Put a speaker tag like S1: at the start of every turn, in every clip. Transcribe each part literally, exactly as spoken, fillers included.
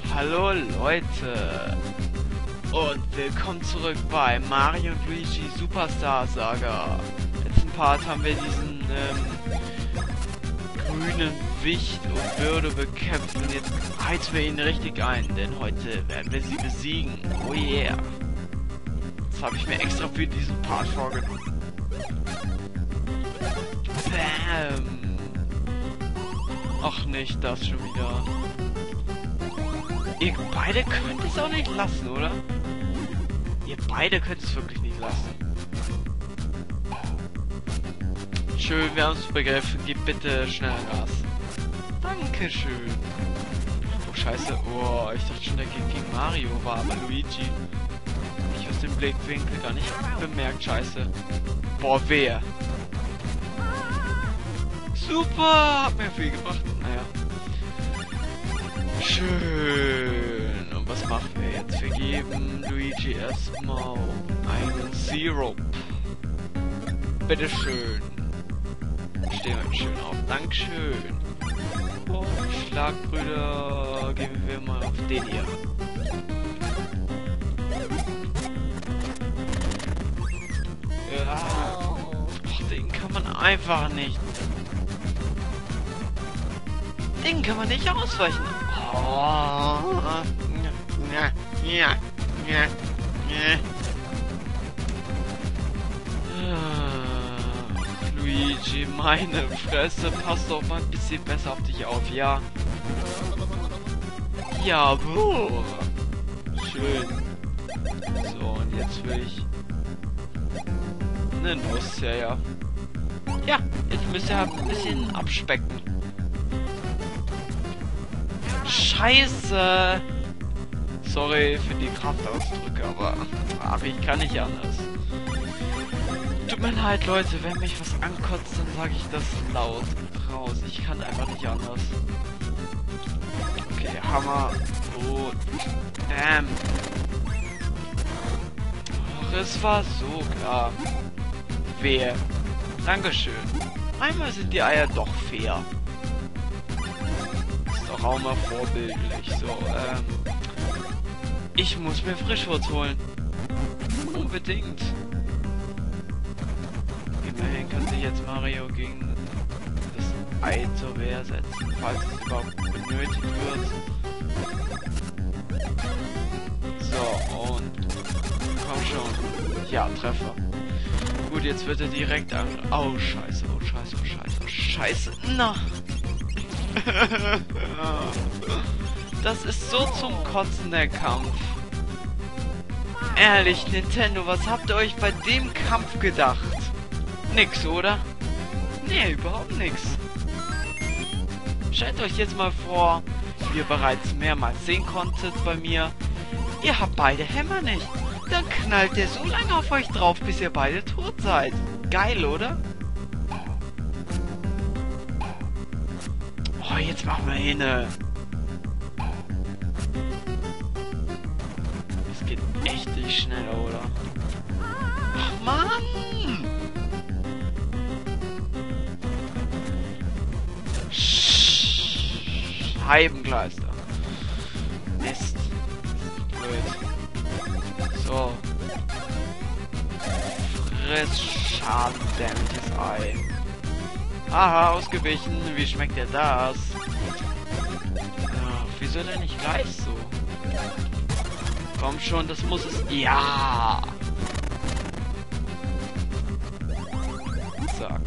S1: Hallo Leute und willkommen zurück bei Mario und Luigi Superstar Saga. Im letzten Part haben wir diesen ähm, grünen Wicht und Würde bekämpft und jetzt heizen wir ihn richtig ein, denn heute werden wir sie besiegen. Oh yeah! Das habe ich mir extra für diesen Part vorgenommen. Bam! Ach nicht, das schon wieder. Ihr beide könnt es auch nicht lassen, oder? Ihr beide könnt es wirklich nicht lassen. Schön, wir haben es begriffen. Gib bitte schneller Gas. Dankeschön. Oh, scheiße. Oh, ich dachte schon, der geht gegen Mario, war aber Luigi. Ich aus dem Blickwinkel gar nicht bemerkt. Scheiße. Boah, wer? Super! Hat mir viel gebracht. Naja. Schön. Und was machen wir jetzt? Wir geben Luigi erstmal einen Syrup. Bitteschön. Stehen wir schön auf. Dankeschön. Und Schlagbrüder geben wir mal auf den hier. Ja. Ach, den kann man einfach nicht. Den kann man nicht ausweichen. Oh. Ja, ja, ja, ja. Luigi, meine Fresse, pass doch mal ein bisschen besser auf dich auf, ja? Jawohl. Schön. So, und jetzt will ich eine Nuss, ja, ja. Ja, jetzt müsst ihr halt ein bisschen abspecken. Scheiße! Sorry für die Kraftausdrücke, aber ach, ich kann nicht anders. Tut mir leid, Leute, wenn mich was ankotzt, dann sage ich das laut raus. Ich kann einfach nicht anders. Okay, Hammer. Oh, damn. Ach, es war so klar. Wer? Dankeschön. Einmal sind die Eier doch fair. Ist doch auch mal vorbildlich. So, ähm. Ich muss mir Frischwurz holen. Unbedingt. Immerhin kann sich jetzt Mario gegen das Ei zur Wehr setzen, falls es überhaupt benötigt wird. So, und komm schon. Ja, Treffer. Gut, jetzt wird er direkt an... Oh, scheiße, oh, scheiße, oh, scheiße, oh, scheiße. Na! Das ist so zum Kotzen, der Kampf. Ehrlich, Nintendo, was habt ihr euch bei dem Kampf gedacht? Nix, oder? Nee, überhaupt nix. Stellt euch jetzt mal vor, wie ihr bereits mehrmals sehen konntet bei mir. Ihr habt beide Hämmer nicht. Dann knallt der so lange auf euch drauf, bis ihr beide tot seid. Geil, oder? Oh, jetzt machen wir hin. Das geht echt nicht schneller, oder? Ach, Mann! Scheibenkleister. Mist. Blöd. So. Friss Schaden, dämliches Ei. Aha, ausgewichen. Wie schmeckt dir das? Ja, wieso denn nicht gleich so? Komm schon, das muss es... Ja! Zack.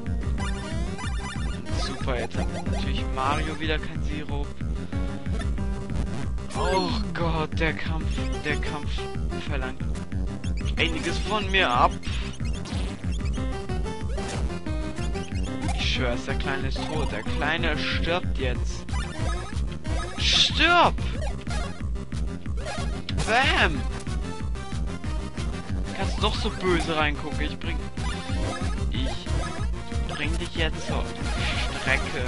S1: Super, jetzt hat natürlich Mario wieder kein Sirup. Oh Gott, der Kampf, der Kampf verlangt einiges von mir ab. Ich schwör's, der Kleine ist tot. Der Kleine stirbt jetzt. Stirb! Bam! Du kannst noch so böse reingucken. Ich bring... Ich bring dich jetzt zur Strecke.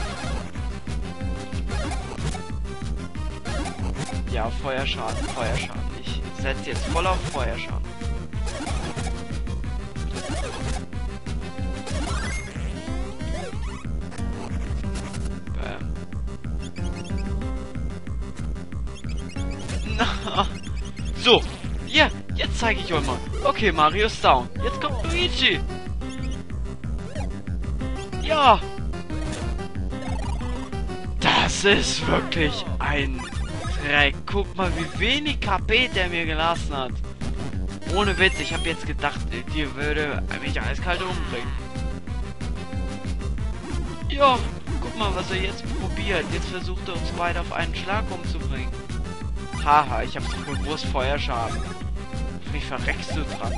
S1: Ja, Feuerschaden, Feuerschaden. Ich setze jetzt voll auf Feuerschaden. Bam. Na. So. Ja, jetzt zeige ich euch mal. Okay, Mario ist down. Jetzt kommt Luigi. Ja. Das ist wirklich ein Dreck. Guck mal, wie wenig K P der mir gelassen hat. Ohne Witz, ich habe jetzt gedacht, die würde mich eiskalt umbringen. Ja, guck mal, was er jetzt probiert. Jetzt versucht er uns beide auf einen Schlag umzubringen. Haha, ich hab's bewusst Feuerschaden. Wie verreckst du dran?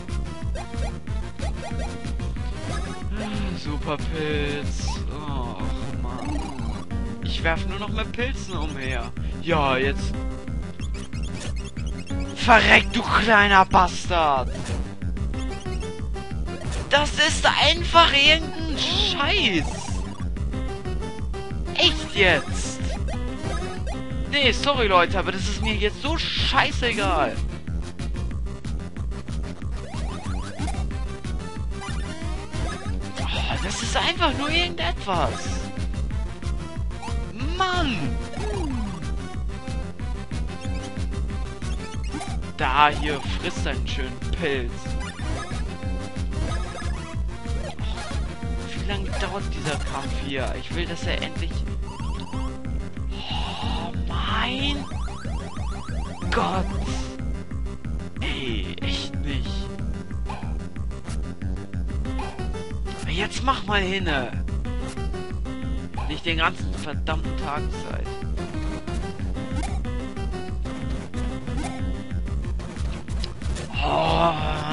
S1: Super Pilz. Oh Mann. Ich werf nur noch mit Pilzen umher. Ja, jetzt. Verreck, du kleiner Bastard! Das ist einfach irgendein Scheiß! Echt jetzt? Nee, sorry Leute, aber das ist mir jetzt so scheißegal. Oh, das ist einfach nur irgendetwas. Mann! Da, hier, frisst einen schönen Pilz. Oh, wie lange dauert dieser Kampf hier? Ich will, dass er endlich... Oh, mein Gott! Ey, echt nicht. Jetzt mach mal hinne. Nicht den ganzen verdammten Tag Zeit. Oh.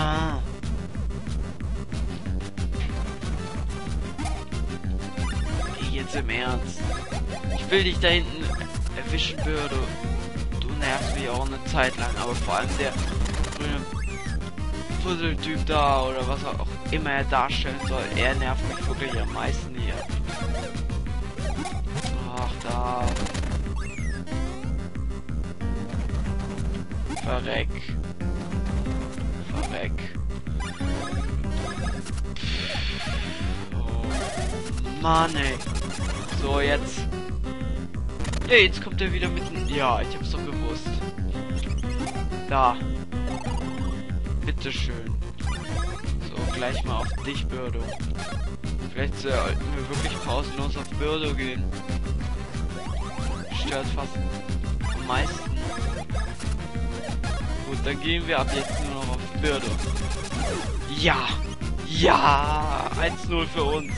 S1: Jetzt im Ernst. Ich will dich da hinten erwischen, Birdo. Du nervst mich auch eine Zeit lang, aber vor allem der grüne Fusseltyp da oder was auch immer er darstellen soll, er nervt mich wirklich am meisten hier. Ach, da. Verreck. Weg. Oh, Mann, ey. So, jetzt. Ja, jetzt kommt er wieder mit dem... Ja, ich hab's doch gewusst. Da. Bitteschön. So, gleich mal auf dich, Birdo. Vielleicht sollten wir wirklich pausenlos auf Birdo gehen. Stört fast am meisten. Gut, dann gehen wir ab jetzt nur noch auf Birdo. Ja! Ja! eins null für uns.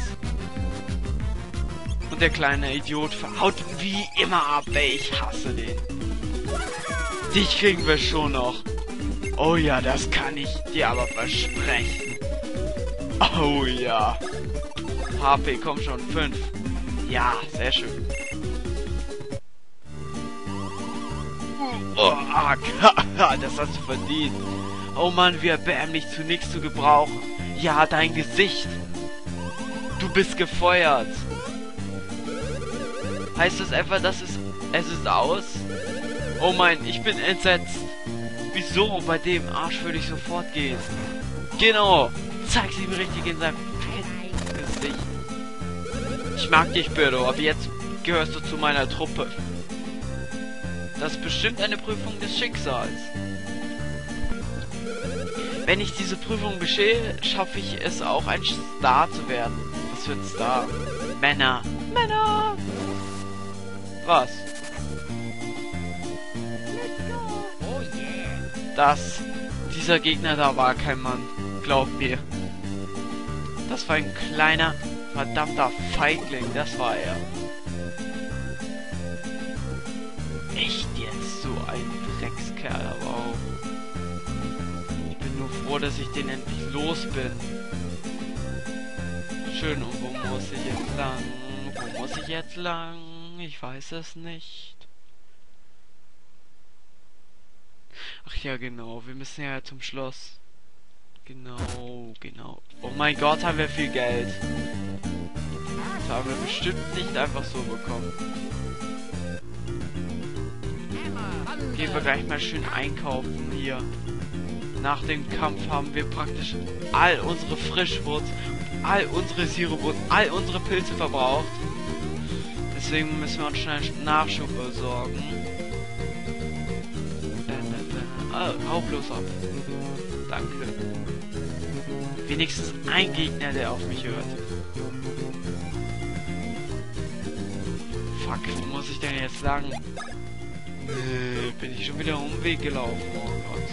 S1: Und der kleine Idiot verhaut wie immer ab, ey. Ich hasse den. Dich kriegen wir schon noch. Oh ja, das kann ich dir aber versprechen. Oh ja. H P, komm schon, fünf. Ja, sehr schön. Oh, das hast du verdient. Oh Mann, wie erbärmlich, zu nichts zu gebrauchen. Ja, dein Gesicht. Du bist gefeuert. Heißt das einfach, dass es... Es ist aus? Oh mein, ich bin entsetzt. Wieso? Bei dem Arsch würde ich sofort gehen. Genau. Zeig sie mir richtig in sein Gesicht. Ich mag dich, Birdo, aber jetzt gehörst du zu meiner Truppe. Das ist bestimmt eine Prüfung des Schicksals. Wenn ich diese Prüfung bestehe, schaffe ich es auch, ein Star zu werden. Was für ein Star? Männer. Männer! Was? Das... Dieser Gegner da war kein Mann. Glaub mir. Das war ein kleiner, verdammter Feigling. Das war er. Echt jetzt so ein Dreckskerl, aber auch. Ich bin nur froh, dass ich den endlich los bin. Schön, und wo muss ich jetzt lang? Wo muss ich jetzt lang? Ich weiß es nicht. Ach ja, genau. Wir müssen ja zum Schloss. Genau, genau. Oh mein Gott, haben wir viel Geld. Das haben wir bestimmt nicht einfach so bekommen. Gehen wir gleich mal schön einkaufen hier. Nach dem Kampf haben wir praktisch all unsere Frischwurz, all unsere Sirup und all unsere Pilze verbraucht. Deswegen müssen wir uns schnell Nachschub besorgen. Ah, hau bloß ab. Danke. Wenigstens ein Gegner, der auf mich hört. Fuck, wo muss ich denn jetzt lang? Äh, bin ich schon wieder Umweg gelaufen? Oh Gott.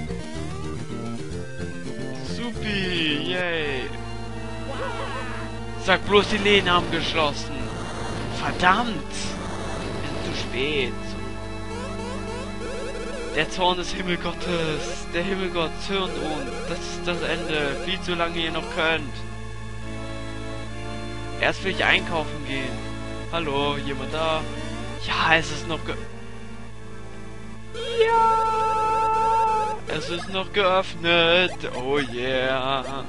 S1: Supi, yay. Sag bloß, die Läden haben geschlossen. Verdammt. Bin zu spät. Der Zorn des Himmelgottes. Der Himmelgott zürnt uns. Das ist das Ende. Flieht, solange ihr noch könnt. Erst will ich einkaufen gehen. Hallo, jemand da? Ja, es ist noch ge... Ja! Es ist noch geöffnet. Oh yeah.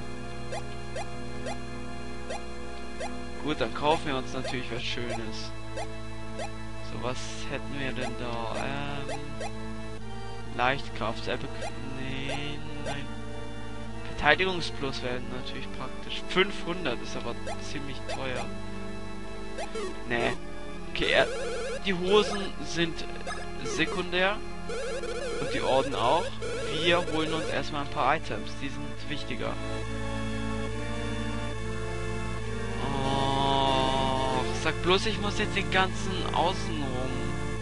S1: Gut, dann kaufen wir uns natürlich was Schönes. So, was hätten wir denn da? Ähm... Leichtkraft, selber... Nee, nein. Verteidigungsplus werden natürlich praktisch. fünfhundert ist aber ziemlich teuer. Nee. Okay, er, die Hosen sind sekundär. Und die Orden auch. Wir holen uns erstmal ein paar Items. Die sind wichtiger. Oh, sag bloß, ich muss jetzt den ganzen Außenrum.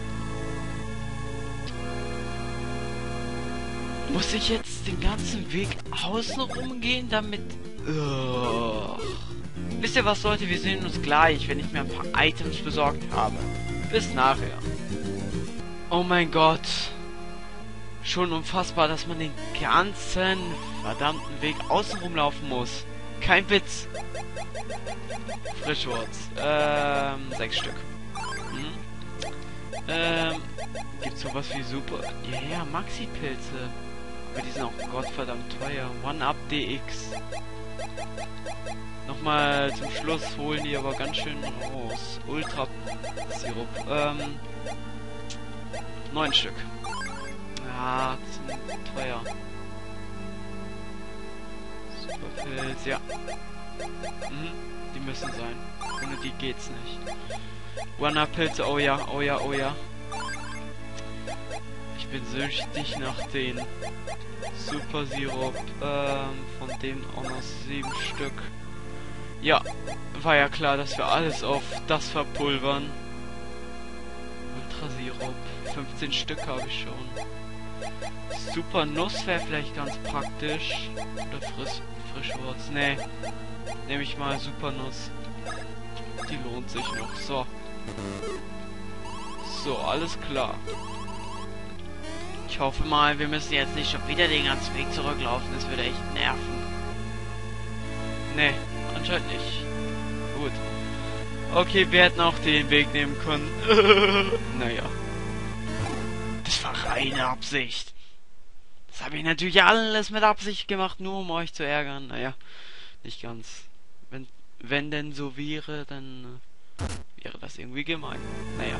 S1: Muss ich jetzt den ganzen Weg außenrum gehen, damit... Ugh. Wisst ihr was, Leute? Wir sehen uns gleich, wenn ich mir ein paar Items besorgt habe. Bis nachher. Oh mein Gott. Schon unfassbar, dass man den ganzen verdammten Weg außenrum laufen muss. Kein Witz. Frischwurz. Ähm, sechs Stück. Hm. Ähm, gibt's sowas wie super... Ja, ja, Maxi-Pilze. Aber die sind auch gottverdammt teuer. One-Up D X. Nochmal zum Schluss holen die aber ganz schön raus. Ultra-Sirup. Ähm, neun Stück. Ja, die sind teuer. Superpilz, ja. Mhm, die müssen sein. Ohne die geht's nicht. One-Up-Pilze, oh ja, oh ja, oh ja. Ich bin süchtig nach den Super Sirup. Ähm, von denen auch noch sieben Stück. Ja, war ja klar, dass wir alles auf das verpulvern. Ultra Sirup. fünfzehn Stück habe ich schon. Super Nuss wäre vielleicht ganz praktisch. Oder Frisch, Frischwurz. Nee. Nehme ich mal Super Nuss. Die lohnt sich noch. So. So, alles klar. Ich hoffe mal, wir müssen jetzt nicht schon wieder den ganzen Weg zurücklaufen. Das würde echt nerven. Nee, anscheinend nicht. Gut. Okay, wir hätten auch den Weg nehmen können. Naja. Das war reine Absicht. Das habe ich natürlich alles mit Absicht gemacht, nur um euch zu ärgern. Naja, nicht ganz. Wenn, wenn denn so wäre, dann äh, wäre das irgendwie gemein. Naja.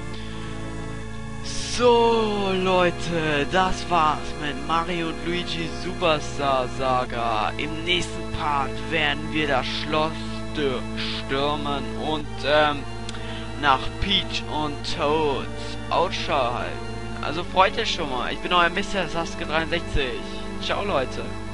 S1: So, Leute, das war's mit Mario und Luigi Superstar Saga. Im nächsten Part werden wir das Schloss stürmen und ähm, nach Peach und Toad Ausschau halten. Also freut euch schon mal. Ich bin euer Mister Sasuke dreiundsechzig. Ciao, Leute.